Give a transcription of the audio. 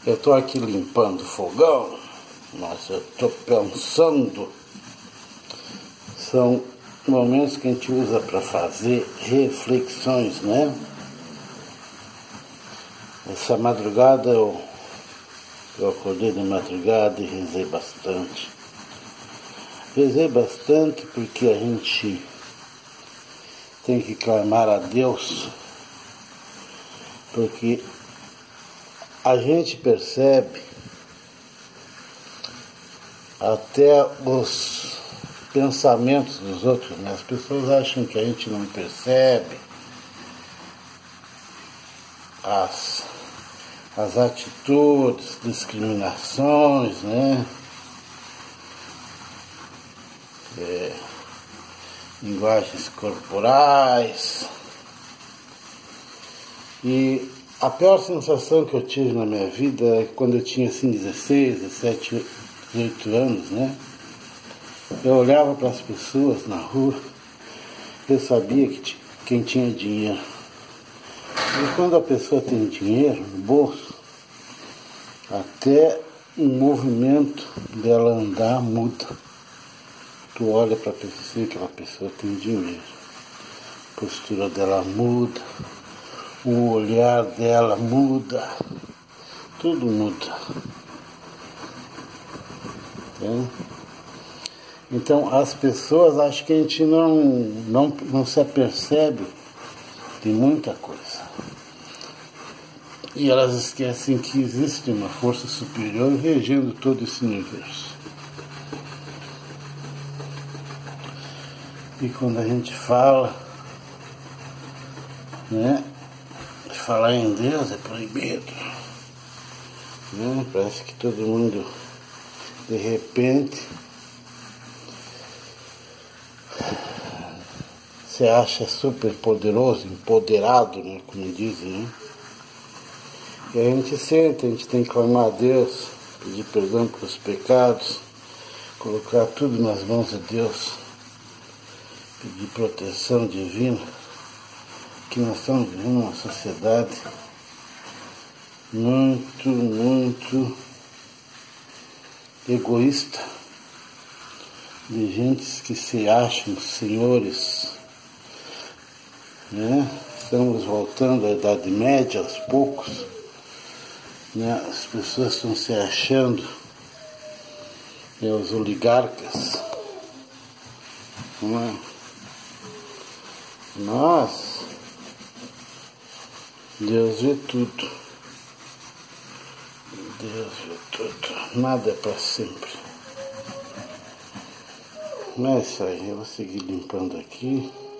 Eu estou aqui limpando o fogão, mas eu estou pensando, são momentos que a gente usa para fazer reflexões, né? Essa madrugada eu acordei de madrugada e rezei bastante. Rezei bastante porque a gente tem que clamar a Deus, porque a gente percebe até os pensamentos dos outros, né? As pessoas acham que a gente não percebe as atitudes, discriminações, né? Linguagens corporais. E a pior sensação que eu tive na minha vida é quando eu tinha assim 16, 17, 18 anos, né? Eu olhava para as pessoas na rua, eu sabia que quem tinha dinheiro. E quando a pessoa tem dinheiro no bolso, até o movimento dela andar muda. Tu olha para a pessoa, aquela pessoa tem dinheiro. A postura dela muda, o olhar dela muda, tudo muda. Então as pessoas acham que a gente não se apercebe de muita coisa. E elas esquecem que existe uma força superior regendo todo esse universo. E quando a gente fala, né, falar em Deus é proibido, né? Parece que todo mundo, de repente, se acha super poderoso, empoderado, né, como dizem, né? E a gente sente, a gente tem que clamar a Deus, pedir perdão pelos pecados, colocar tudo nas mãos de Deus, pedir proteção divina, que nós estamos vivendo uma sociedade muito egoísta, de gente que se acham senhores, né? Estamos voltando à Idade Média aos poucos, né? As pessoas estão se achando, né, os oligarcas, não é? Mas Deus vê tudo. Deus vê tudo. Nada é para sempre. Não é isso aí. Eu vou seguir limpando aqui.